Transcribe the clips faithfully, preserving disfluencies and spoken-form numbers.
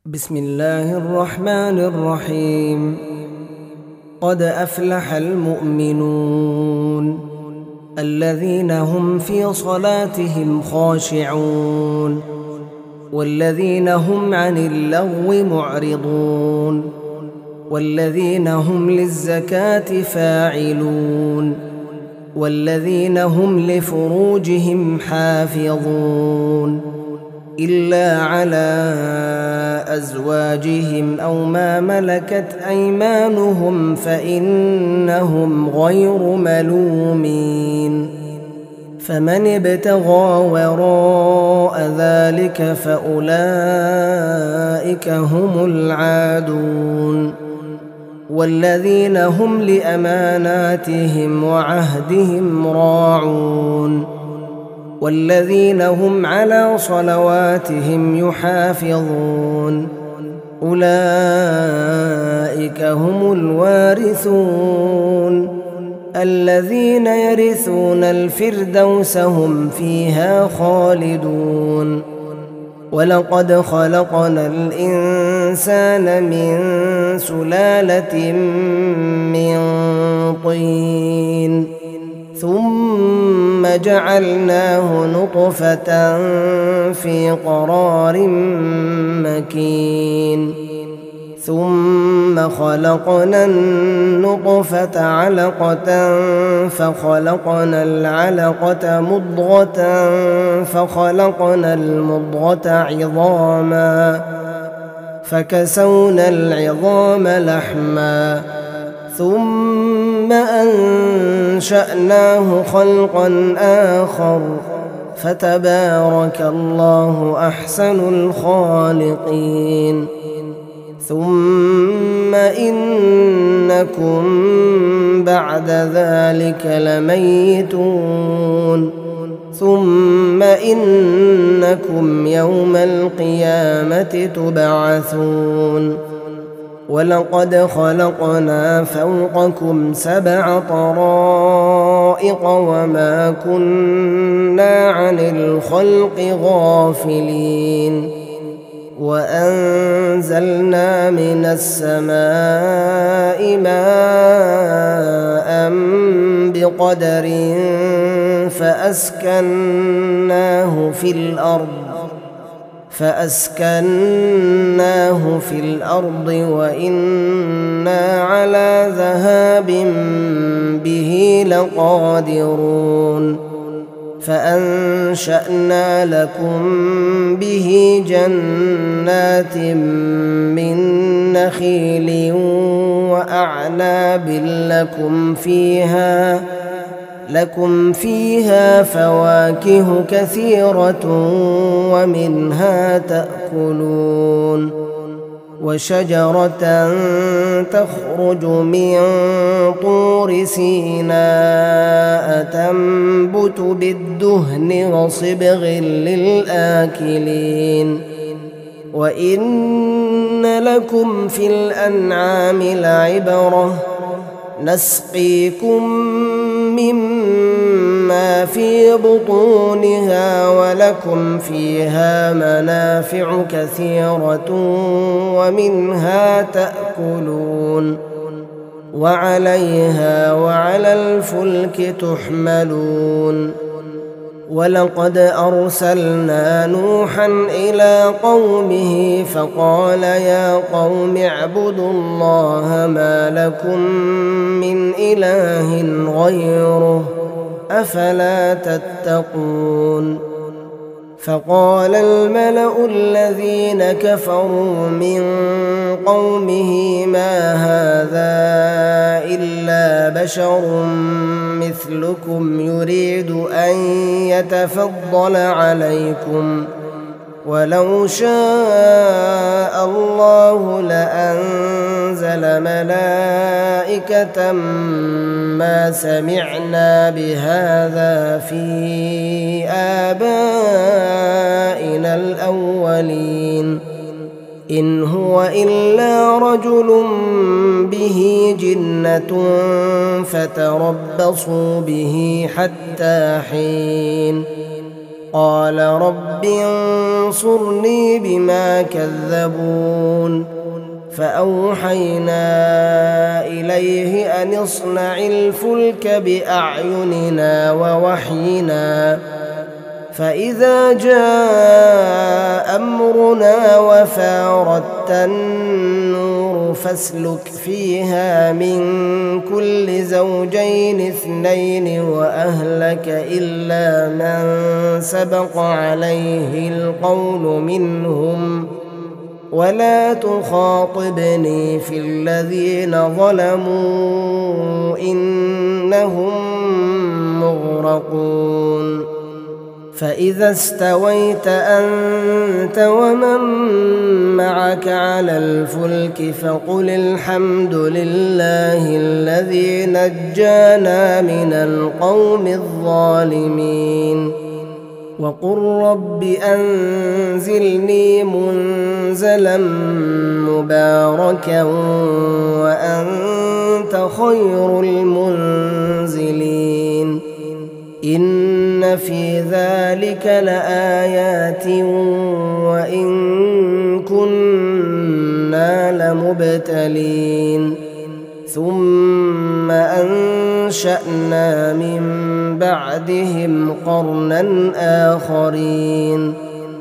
بسم الله الرحمن الرحيم. قد أفلح المؤمنون الذين هم في صلاتهم خاشعون والذين هم عن اللغو معرضون والذين هم للزكاة فاعلون والذين هم لفروجهم حافظون إلا على أزواجهم أو ما ملكت أيمانهم فإنهم غير ملومين. فمن ابتغى وراء ذلك فأولئك هم العادون والذين هم لأماناتهم وعهدهم راعون والذين هم على صلواتهم يحافظون أولئك هم الوارثون الذين يرثون الفردوس هم فيها خالدون. ولقد خلقنا الإنسان من سلالة من طين ثم جعلناه نطفة في قرار مكين ثم خلقنا النطفة علقة فخلقنا العلقة مضغة فخلقنا المضغة عظاما فكسونا العظام لحما ثم أنشأناه خلقا آخر فتبارك الله أحسن الخالقين. ثم إنكم بعد ذلك لميتون ثم إنكم يوم القيامة تبعثون. ولقد خلقنا فوقكم سبع طرائق وما كنا عن الخلق غافلين وأنزلنا من السماء ماء بقدر فأسكناه في الأرض فأسكناه في الأرض وإنا على ذهاب به لقادرون. فأنشأنا لكم به جنات من نخيل وأعناب لكم فيها لكم فيها فواكه كثيرة ومنها تأكلون وشجرة تخرج من طور سيناء تنبت بالدهن وصبغ للآكلين. وإن لكم في الأنعام لعبرة نسقيكم مما في بطونها ولكم فيها منافع كثيرة ومنها تأكلون وعليها وعلى الفلك تحملون. ولقد أرسلنا نوحا إلى قومه فقال يا قوم اعبدوا الله ما لكم من إله غيره أفلا تتقون. فقال الملأ الذين كفروا من قومه ما هذا إلا بشر مثلكم يريد أن يتفضل عليكم ولو شاء الله لأنزل ملائكة ما سمعنا بهذا في آبائنا الأولين إن هو إلا رجل به جنة فتربصوا به حتى حين قال رب انصرني بما كذبون فأوحينا إليه أن اصنع الفلك بأعيننا ووحينا فإذا جاء أمرنا وفارت النور فاسلك فيها من كل زوجين اثنين وأهلك إلا من سبق عليه القول منهم ولا تخاطبني في الذين ظلموا إنهم مغرقون فإذا استويت أنت ومن معك على الفلك فقل الحمد لله الذي نجانا من القوم الظالمين وقل رب أنزلني منزلا مباركا وأنت خير المنزلين إن في ذلك لآيات وإن كنا لمبتلين ثم أنشأنا من بعدهم قرنا آخرين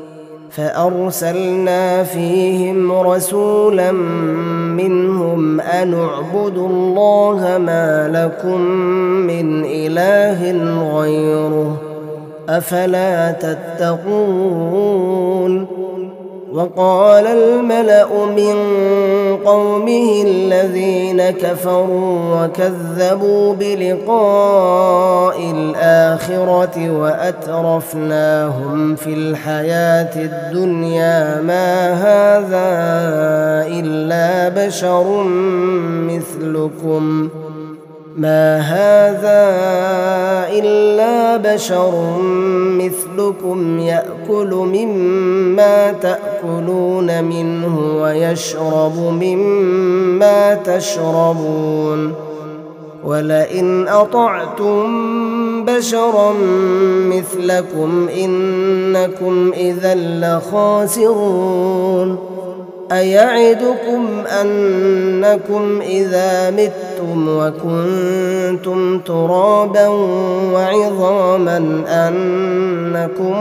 فأرسلنا فيهم رسولا منهم أن اعبدوا الله ما لكم من إله غيره أفلا تتقون وقال الملأ من قومه الذين كفروا وكذبوا بلقاء الآخرة وأترفناهم في الحياة الدنيا ما هذا إلا بشر مثلكم ما هذا إلا بشر مثلكم يأكل مما تأكلون منه ويشرب مما تشربون ولئن أطعتم بشرا مثلكم إنكم إذا لخاسرون أيعدكم أنكم إذا متم وكنتم ترابا وعظاما أنكم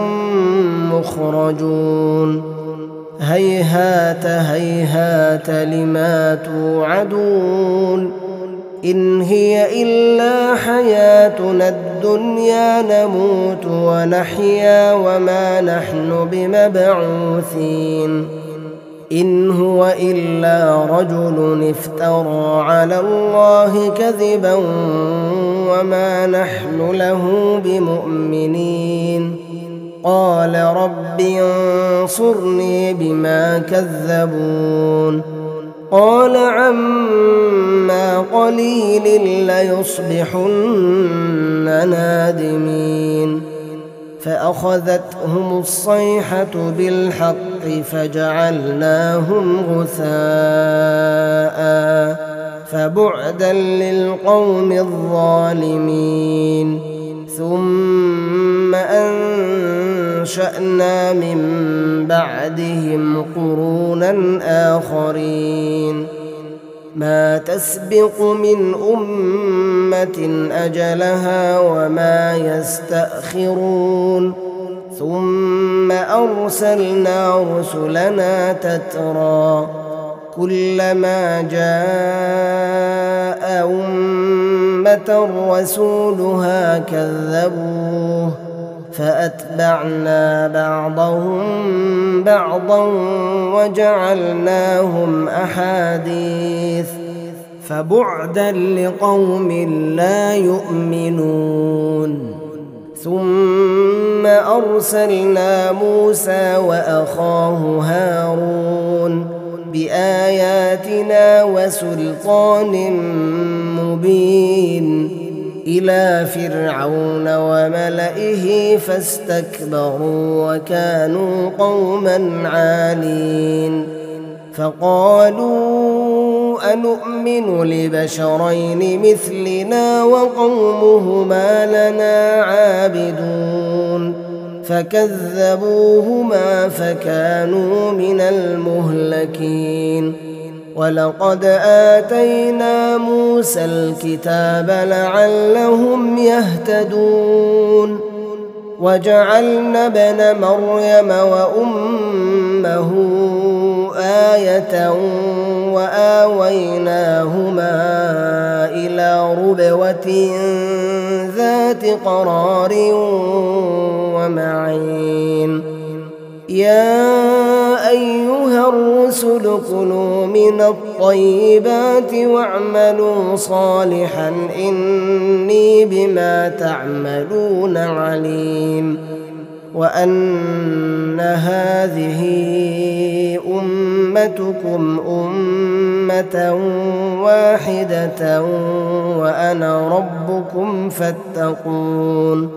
مخرجون هيهات هيهات لما توعدون إن هي إلا حياتنا الدنيا نموت ونحيا وما نحن بمبعوثين إن هو إلا رجل افترى على الله كذبا وما نحن له بمؤمنين قال رب انصرني بما كذبون قال عما قليل ليصبحن نادمين فأخذتهم الصيحة بالحق فجعلناهم غثاء فبعدا للقوم الظالمين ثم أنشأنا من بعدهم قرونا آخرين ما تسبق من أمة أجلها وما يستأخرون ثم أرسلنا رسلنا تترى كلما جاء أمة رسولها كذبوه فأتبعنا بعضهم بعضا وجعلناهم أحاديث فبعدا لقوم لا يؤمنون ثم أرسلنا موسى وأخاه هارون بآياتنا وسلطان مبين إلى فرعون وملئه فاستكبروا وكانوا قوما عالين فقالوا أنؤمن لبشرين مثلنا وقومهما لنا عابدون فكذبوهما فكانوا من المهلكين ولقد آتينا موسى الكتاب لعلهم يهتدون وجعلنا ابن مريم وأمه آية وآويناهما إلى ربوة ذات قرار ومعين يا أيها الرسل كلوا من الطيبات واعملوا صالحا إني بما تعملون عليم وأن هذه أمتكم أمة واحدة وأنا ربكم فاتقون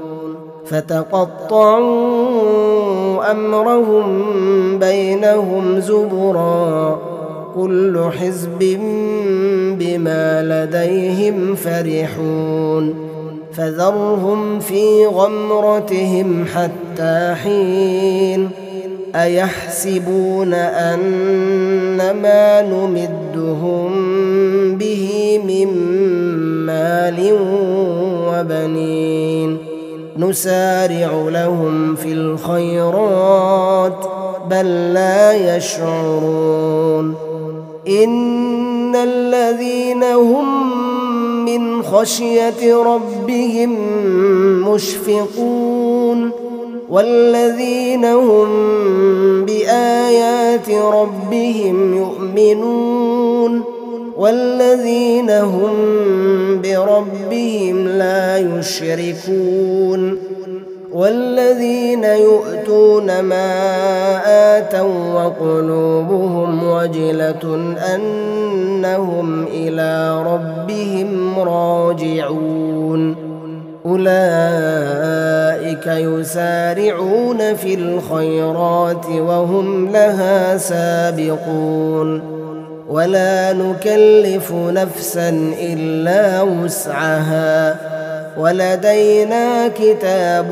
فتقطعوا أمرهم بينهم زبرا كل حزب بما لديهم فرحون فذرهم في غمرتهم حتى حين أيحسبون أن ما نمدهم به من مال وبنين نسارع لهم في الخيرات بل لا يشعرون إن الذين هم من خشية ربهم مشفقون والذين هم بآيات ربهم يؤمنون والذين هم بربهم لا يشركون والذين يؤتون ما آتوا وقلوبهم وجلة أنهم إلى ربهم راجعون أولئك يسارعون في الخيرات وهم لها سابقون ولا نكلف نفسا إلا وسعها ولدينا كتاب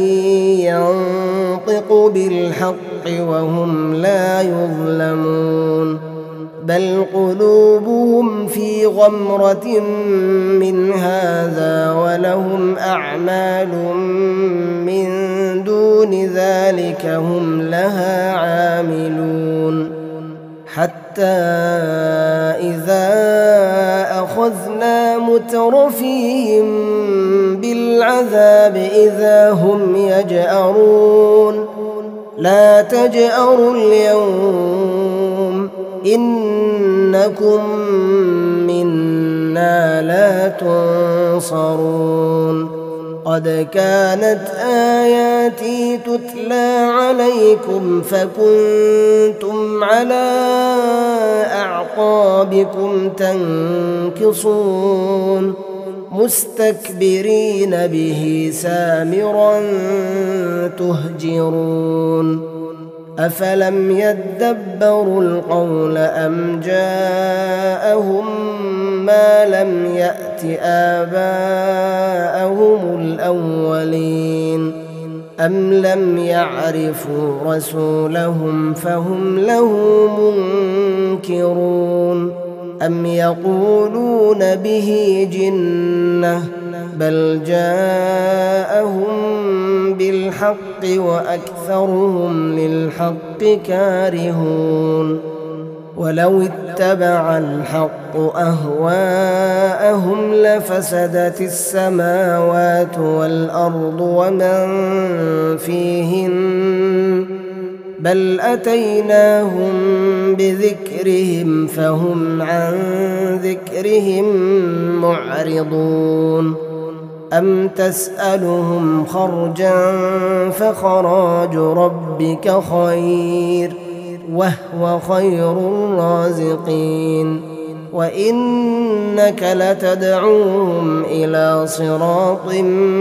ينطق بالحق وهم لا يظلمون بل قلوبهم في غمرة من هذا ولهم أعمال من دون ذلك هم لها عاملون حتى إذا أخذنا مترفيهم بالعذاب إذا هم يجأرون لا تجأروا اليوم إنكم منا لا تنصرون قد كانت آياتي تتلى عليكم فكنتم على أعقابكم تنكصون مستكبرين به سامرا تهجرون أفلم يدبروا القول أم جاءهم ما لم يأت آباءهم الأولين أم لم يعرفوا رسولهم فهم له منكرون أم يقولون به جنة بل جاءهم بالحق وأكثرهم للحق كارهون ولو اتبع الحق أهواءهم لفسدت السماوات والأرض ومن فيهن بل أتيناهم بذكرهم فهم عن ذكرهم معرضون أم تسألهم خرجا فخراج ربك خير وهو خير الرازقين وإنك لتدعوهم إلى صراط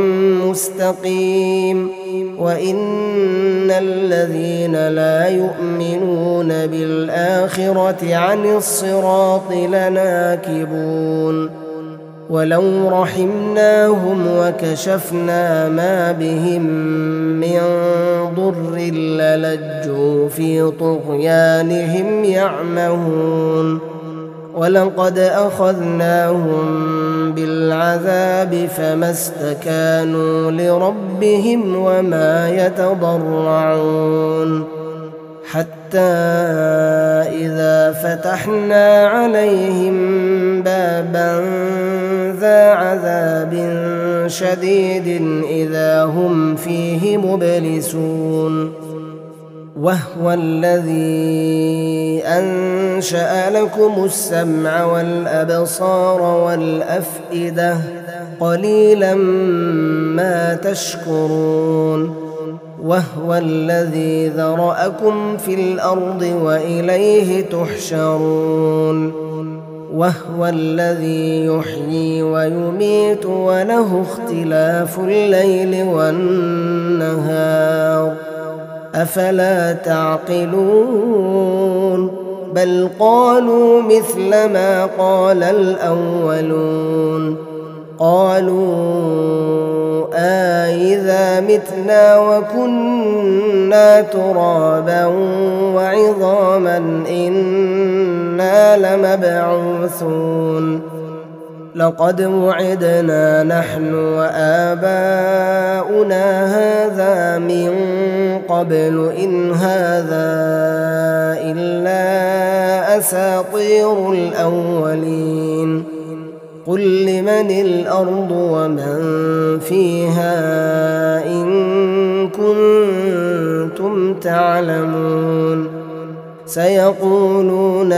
مستقيم وإن الذين لا يؤمنون بالآخرة عن الصراط لناكبون ولو رحمناهم وكشفنا ما بهم من ضر للجوا في طغيانهم يعمهون ولقد أخذناهم بالعذاب فما استكانوا لربهم وما يتضرعون حتى إذا فتحنا عليهم بابا ذا عذاب شديد إذا هم فيه مبلسون وهو الذي أنشأ لكم السمع والأبصار والأفئدة قليلا ما تشكرون وهو الذي ذرأكم في الأرض وإليه تحشرون وهو الذي يحيي ويميت وله اختلاف الليل والنهار أفلا تعقلون بل قالوا مثل ما قال الأولون قالوا أإذا متنا وكنا ترابا وعظاما إنا لمبعوثون لقد وعدنا نحن وآباؤنا هذا من قبل إن هذا إلا أساطير الأولين قل لمن الأرض ومن فيها إن كنتم تعلمون سيقولون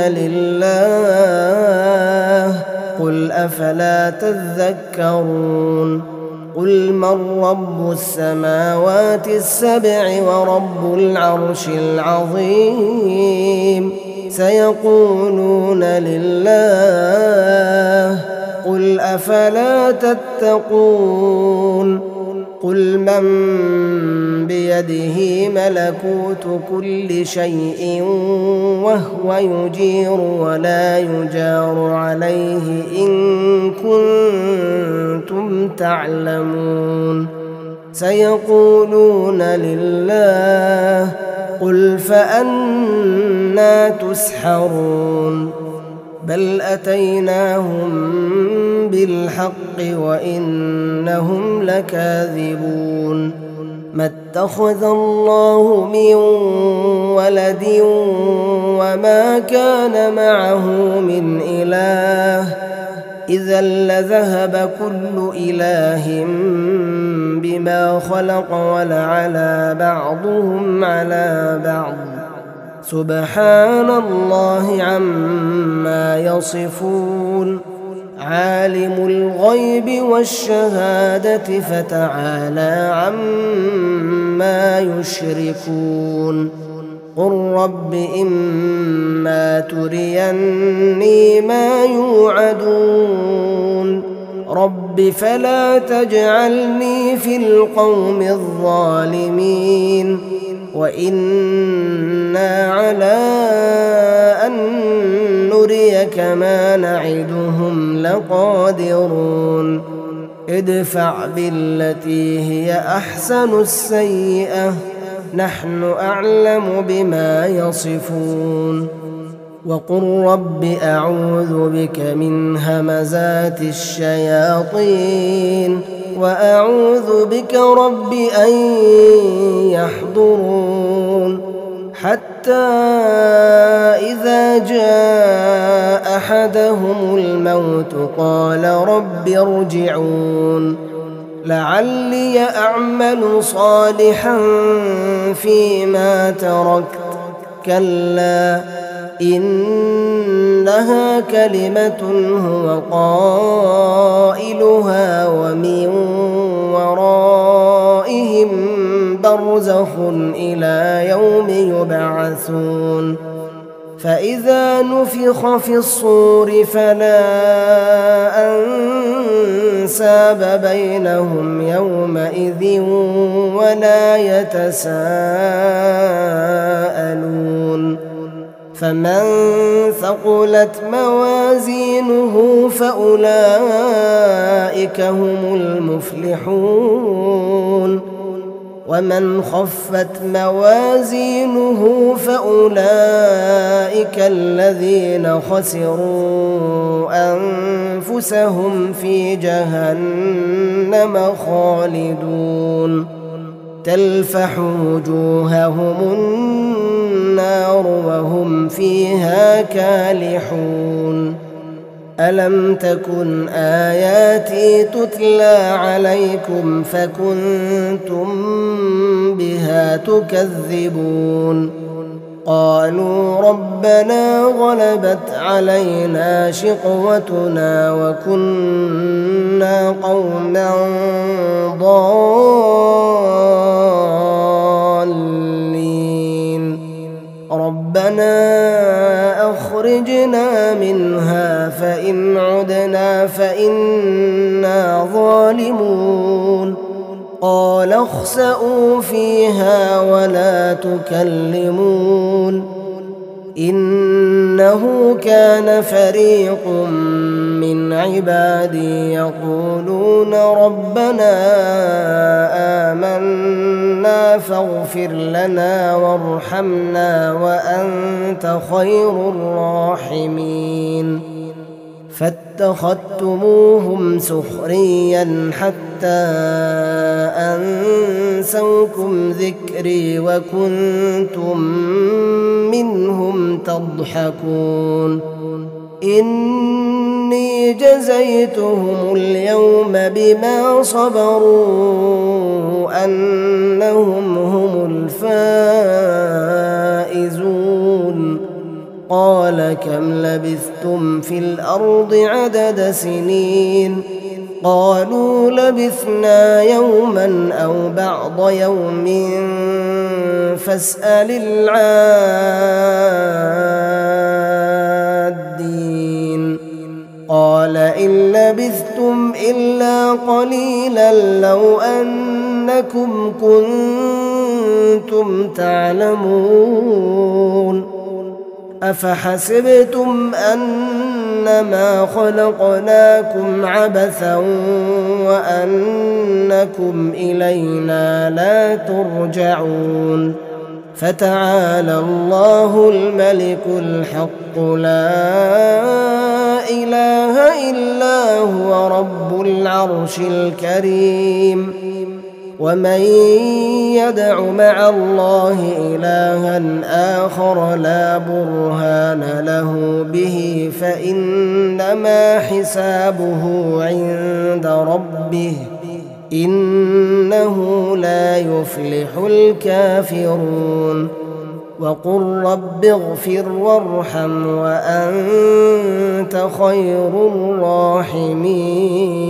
لله قل أفلا تذكرون قل من رب السماوات السبع ورب العرش العظيم سيقولون لله قل أفلا تتقون قل من بيده ملكوت كل شيء وهو يجير ولا يجار عليه إن كنتم تعلمون سيقولون لله قل فأنى تسحرون بل أتيناهم بالحق وإنهم لكاذبون ما اتخذ الله من ولد وما كان معه من إله إذا لذهب كل إله بما خلق ولعلى بعضهم على بعض سبحان الله عما يصفون عالم الغيب والشهادة فتعالى عما يشركون قل رب إما تريني ما يوعدون رب فلا تجعلني في القوم الظالمين وإنا على أن نريك ما نعدهم لقادرون ادفع بالتي هي أحسن السيئة نحن أعلم بما يصفون وقل رب أعوذ بك من همزات الشياطين وأعوذ بك رب أن يحضرون حتى إذا جاء أحدهم الموت قال رب ارجعون لعلي أعمل صالحا فيما تركت كلا إنها كلمة هو قائلها ومن ورائهم برزخ إلى يوم يبعثون فإذا نفخ في الصور فلا أنساب بينهم يومئذ ولا يتساءلون فمن ثقلت موازينه فأولئك هم المفلحون ومن خفت موازينه فأولئك الذين خسروا أنفسهم في جهنم خالدون تلفح وجوههم النار وهم فيها كالحون ألم تكن آياتي تتلى عليكم فكنتم بها تكذبون قالوا ربنا غلبت علينا شقوتنا وكنا قوما ضالين ربنا أخرجنا منها فإن عدنا فإنا ظالمون قال اخسئوا فيها ولا تكلمون إنه كان فريق من عبادي يقولون ربنا آمنا فاغفر لنا وارحمنا وأنت خير الراحمين فاتخذتموهم سخريا حتى أنسوكم ذكري وكنتم منهم تضحكون إني جزيتهم اليوم بما صبروا أنهم هم الفائزون قال كم لبثتم في الأرض عدد سنين قالوا لبثنا يوما أو بعض يوم فاسأل العادين قال إن لبثتم إلا قليلا لو أنكم كنتم تعلمون أفحسبتم أنما خلقناكم عبثا وأنكم إلينا لا ترجعون فتعالى الله الملك الحق لا إله إلا هو رب العرش الكريم ومن يدع مع الله إلها آخر لا برهان له به فإنما حسابه عند ربه إنه لا يفلح الكافرون وقل رب اغفر وارحم وأنت خير الراحمين